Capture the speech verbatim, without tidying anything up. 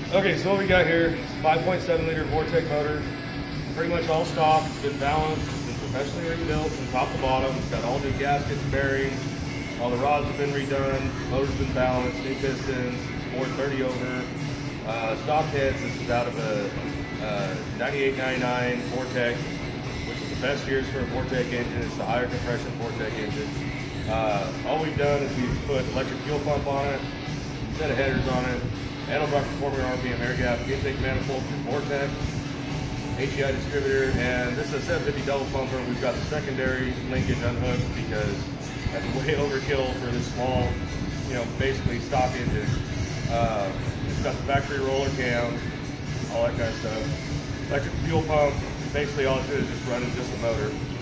Okay, so what we got here, five point seven liter Vortec motor, pretty much all stock. It's been balanced, it's been professionally rebuilt from top to bottom. It's got all new gaskets, bearings, all the rods have been redone, motor's been balanced, new pistons, four thirty over. Uh, stock heads, this is out of a uh, ninety-eight ninety-nine Vortec, which is the best gears for a Vortec engine. It's the higher compression Vortec engine. Uh, all we've done is we've put electric fuel pump on it, set of headers on it, Edelbrock Performer R P M air gap, intake manifold from Vortec, H E I distributor, and this is a seven fifty double pumper. We've got the secondary linkage unhooked because that's way overkill for this small, you know, basically stock engine. Uh, it's got the factory roller cam, all that kind of stuff. Electric fuel pump, basically all it is is just running just the motor.